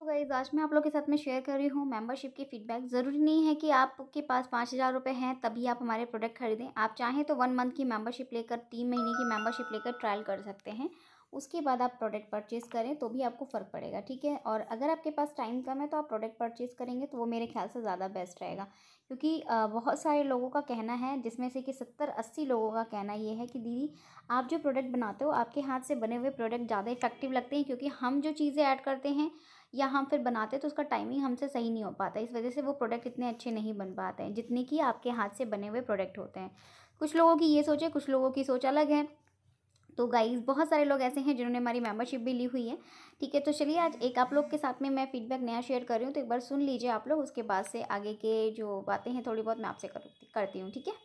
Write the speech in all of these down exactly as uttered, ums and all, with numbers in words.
तो गाइस आज मैं आप लोग के साथ में शेयर कर रही हूँ मेंबरशिप की फीडबैक। ज़रूरी नहीं है कि आपके पास पाँच हज़ार रुपये हैं तभी आप हमारे प्रोडक्ट खरीदें। आप चाहें तो वन मंथ की मेंबरशिप लेकर तीन महीने की मेंबरशिप लेकर ट्रायल कर सकते हैं। उसके बाद आप प्रोडक्ट परचेज़ करें तो भी आपको फ़र्क पड़ेगा, ठीक है। और अगर आपके पास टाइम कम है तो आप प्रोडक्ट परचेज़ करेंगे तो वो मेरे ख्याल से ज़्यादा बेस्ट रहेगा। क्योंकि अ, बहुत सारे लोगों का कहना है, जिसमें से कि सत्तर अस्सी लोगों का कहना ये है कि दीदी आप जो प्रोडक्ट बनाते हो आपके हाथ से बने हुए प्रोडक्ट ज़्यादा इफेक्टिव लगते हैं, क्योंकि हम जो चीज़ें ऐड करते हैं या हम फिर बनाते हैं तो उसका टाइमिंग हमसे सही नहीं हो पाता। इस वजह से वो प्रोडक्ट इतने अच्छे नहीं बन पाते हैं जितने कि आपके हाथ से बने हुए प्रोडक्ट होते हैं। कुछ लोगों की ये सोच है, कुछ लोगों की सोच अलग है। तो गाइज़ बहुत सारे लोग ऐसे हैं जिन्होंने हमारी मेंबरशिप भी ली हुई है, ठीक है। तो चलिए आज एक आप लोग के साथ में मैं फीडबैक नया शेयर कर रही हूँ, तो एक बार सुन लीजिए आप लोग। उसके बाद से आगे के जो बातें हैं थोड़ी बहुत मैं आपसे करती करती हूँ, ठीक है।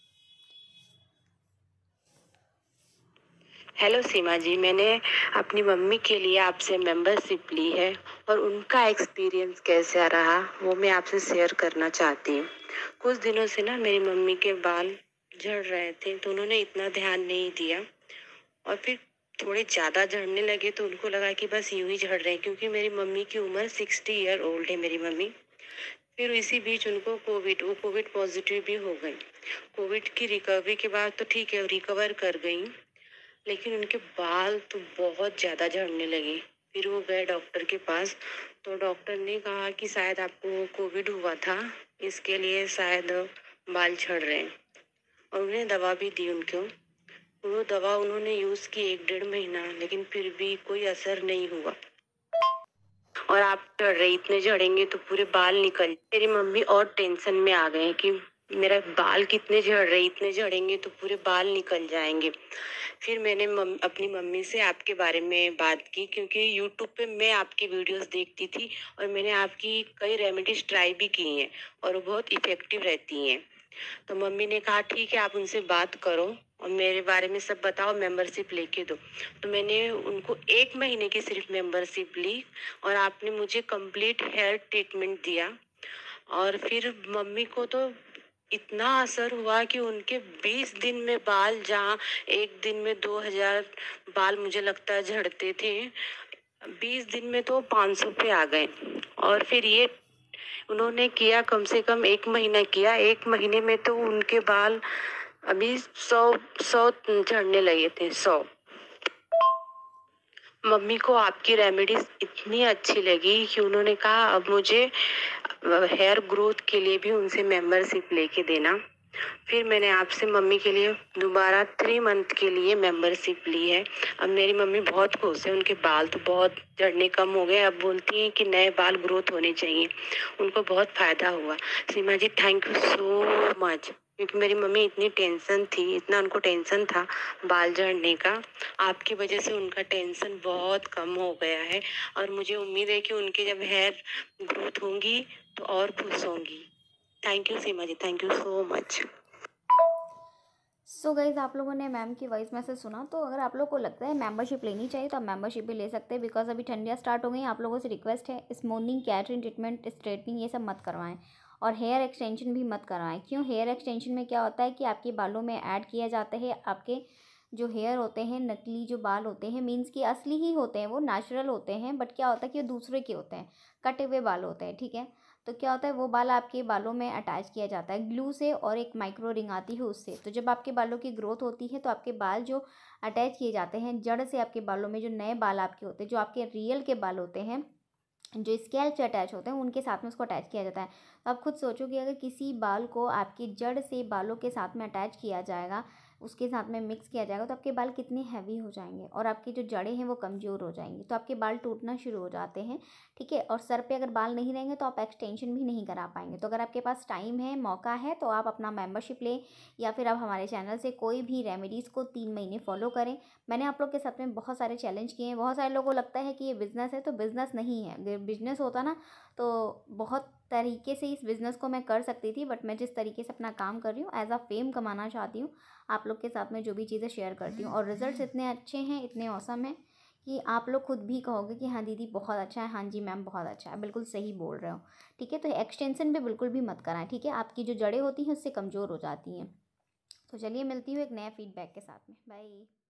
हेलो सीमा जी, मैंने अपनी मम्मी के लिए आपसे मेंबरशिप ली है और उनका एक्सपीरियंस कैसा रहा वो मैं आपसे शेयर करना चाहती हूँ। कुछ दिनों से ना मेरी मम्मी के बाल झड़ रहे थे तो उन्होंने इतना ध्यान नहीं दिया और फिर थोड़े ज़्यादा झड़ने लगे तो उनको लगा कि बस यूं ही झड़ रहे हैं, क्योंकि मेरी मम्मी की उम्र सिक्सटी ईयर ओल्ड है मेरी मम्मी। फिर इसी बीच उनको कोविड वो कोविड पॉजिटिव भी हो गई। कोविड की रिकवरी के बाद तो ठीक है, रिकवर कर गई, लेकिन उनके बाल तो बहुत ज़्यादा झड़ने लगे। फिर वो गए डॉक्टर के पास, तो डॉक्टर ने कहा कि शायद आपको कोविड हुआ था, इसके लिए शायद बाल झड़ रहे हैं, और उन्हें दवा भी दी उनको। वो दवा उन्होंने यूज़ की एक डेढ़ महीना, लेकिन फिर भी कोई असर नहीं हुआ। और आप झड़ रहे, इतने झड़ेंगे तो पूरे बाल निकल। मेरी मम्मी और टेंशन में आ गए कि मेरा बाल कितने झड़ रहे, इतने झड़ेंगे तो पूरे बाल निकल जाएंगे। फिर मैंने मम, अपनी मम्मी से आपके बारे में बात की, क्योंकि यूट्यूब पे मैं आपकी वीडियोस देखती थी और मैंने आपकी कई रेमेडीज ट्राई भी की हैं और वो बहुत इफेक्टिव रहती हैं। तो मम्मी ने कहा ठीक है, आप उनसे बात करो और मेरे बारे में सब बताओ, मेंबरशिप लेके दो। तो मैंने उनको एक महीने की सिर्फ मेंबरशिप ली और आपने मुझे कंप्लीट हेयर ट्रीटमेंट दिया। और फिर मम्मी को तो इतना असर हुआ कि उनके बीस दिन में बाल, जहाँ एक दिन में दो हज़ार बाल मुझे लगता है झड़ते थे, बीस दिन में तो पाँच सौ पे आ गए। और फिर ये उन्होंने किया, कम से कम एक महीना किया, एक महीने में तो उनके बाल अभी सौ सौ झड़ने लगे थे, सौ। मम्मी को आपकी रेमेडीज इतनी अच्छी लगी कि उन्होंने कहा अब मुझे हेयर ग्रोथ के लिए भी उनसे मेंबरशिप लेके देना। फिर मैंने आपसे मम्मी के लिए दोबारा थ्री मंथ के लिए मेंबरशिप ली है। अब मेरी मम्मी बहुत खुश है, उनके बाल तो बहुत झड़ने कम हो गए, अब बोलती हैं कि नए बाल ग्रोथ होने चाहिए। उनको बहुत फायदा हुआ। Seema ji, thank you so much, क्योंकि मेरी मम्मी इतनी टेंशन थी, इतना उनको टेंशन था बाल झड़ने का। आपकी वजह से उनका टेंशन बहुत कम हो गया है और मुझे उम्मीद है कि उनके जब हेयर ग्रोथ होंगी तो और खुश होंगी। Thank you Seema ji, thank you so much. So guys आप लोगों ने मैम की वॉइस मैसेज सुना, तो अगर आप लोग को लगता है मेंबरशिप लेनी चाहिए तो आप मेंबरशिप भी ले सकते हैं। बिकॉज अभी ठंडियाँ स्टार्ट हो गई हैं। आप लोगों से रिक्वेस्ट है, स्मूथनिंग, केराटिन ट्रीटमेंट, स्ट्रेटनिंग ये सब मत करवाएं और हेयर एक्सटेंशन भी मत करवाएं। क्यों? हेयर एक्सटेंशन में क्या होता है कि आपके बालों में ऐड किया जाता है, आपके जो हेयर होते हैं, नकली जो बाल होते हैं, मीन्स कि असली ही होते हैं, वो नेचुरल होते हैं, बट क्या होता है कि वो दूसरे के होते हैं, कटे हुए बाल होते हैं, ठीक है। तो क्या होता है, वो बाल आपके बालों में अटैच किया जाता है ग्लू से और एक माइक्रो रिंग आती है उससे। तो जब आपके बालों की ग्रोथ होती है तो आपके बाल जो अटैच किए जाते हैं जड़ से, आपके बालों में जो नए बाल आपके होते हैं, जो आपके रियल के बाल होते हैं, जो स्कैल्प से अटैच होते हैं, उनके साथ में उसको अटैच किया जाता है। तो आप खुद सोचो कि अगर किसी बाल को आपकी जड़ से बालों के साथ में अटैच किया जाएगा, उसके साथ में मिक्स किया जाएगा, तो आपके बाल कितने हैवी हो जाएंगे और आपकी जो जड़ें हैं वो कमज़ोर हो जाएंगी, तो आपके बाल टूटना शुरू हो जाते हैं, ठीक है। और सर पे अगर बाल नहीं रहेंगे तो आप एक्सटेंशन भी नहीं करा पाएंगे। तो अगर आपके पास टाइम है, मौका है, तो आप अपना मेंबरशिप लें या फिर आप हमारे चैनल से कोई भी रेमेडीज़ को तीन महीने फॉलो करें। मैंने आप लोग के साथ में बहुत सारे चैलेंज किए हैं। बहुत सारे लोगों को लगता है कि ये बिज़नेस है, तो बिज़नेस नहीं है। अगर बिज़नेस होता ना तो बहुत तरीके से इस बिज़नेस को मैं कर सकती थी, बट मैं जिस तरीके से अपना काम कर रही हूँ, एज अ फेम कमाना चाहती हूँ, आप लोग के साथ में जो भी चीज़ें शेयर करती हूँ, और रिजल्ट्स इतने अच्छे हैं, इतने औसम हैं कि आप लोग खुद भी कहोगे कि हाँ दीदी बहुत अच्छा है, हाँ जी मैम बहुत अच्छा है, बिल्कुल सही बोल रहे हो, ठीक है। तो एक्सटेंशन भी बिल्कुल भी मत कराएं, ठीक है। आपकी जो जड़ें होती हैं उससे कमज़ोर हो जाती हैं। तो चलिए मिलती हूँ एक नया फीडबैक के साथ में। बाय।